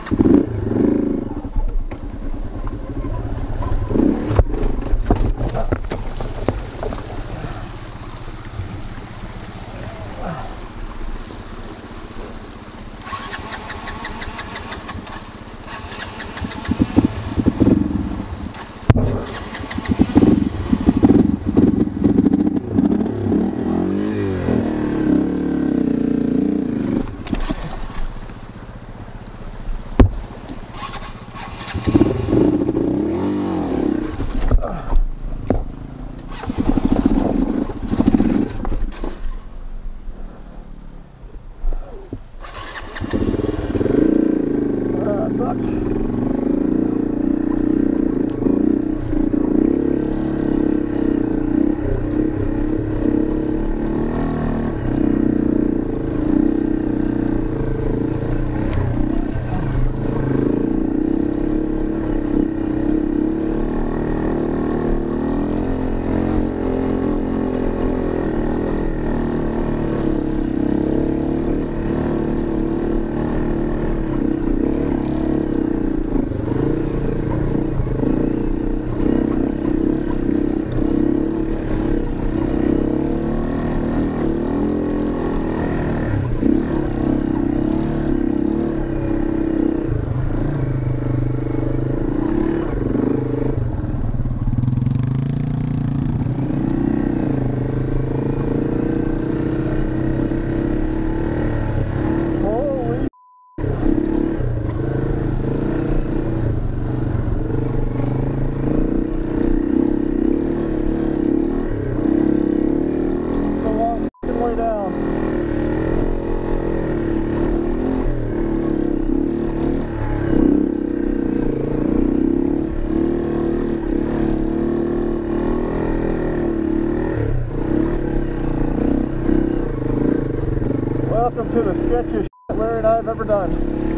Welcome to the sketchiest shit Larry and I have ever done.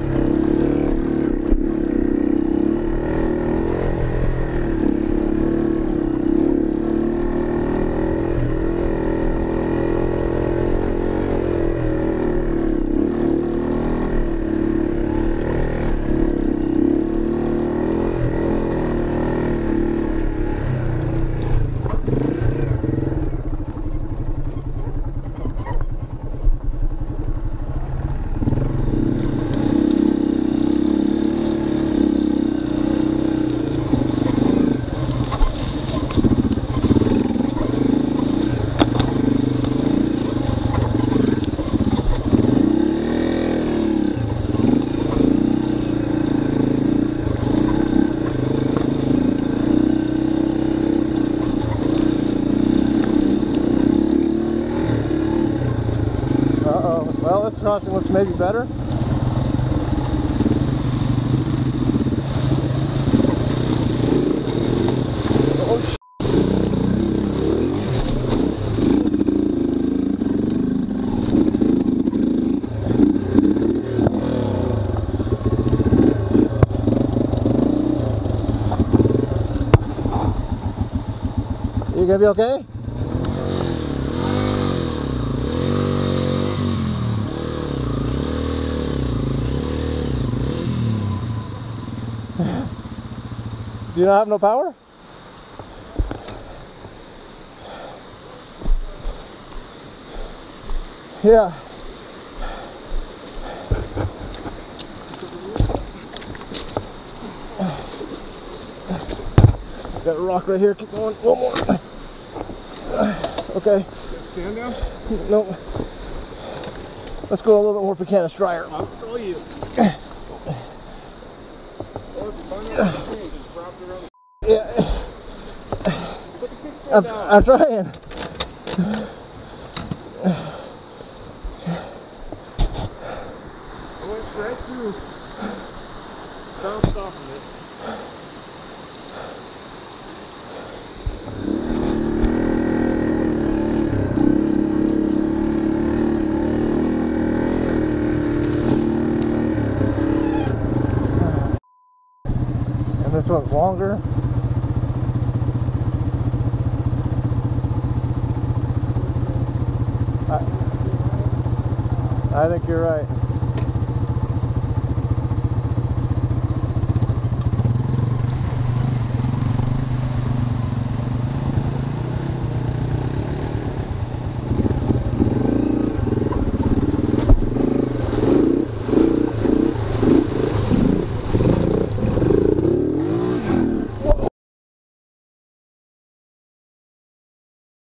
Well, this crossing looks maybe better. Oh, shit. You gonna be okay? Do you not have no power? Yeah. Got a rock right here. Keep going. One more. Okay. Stand down? Nope. Let's go a little bit more if we can. A strider. I'll tell you. Yeah. I'm trying. I went right through. Bounced off of it. And this one's longer. I think you're right.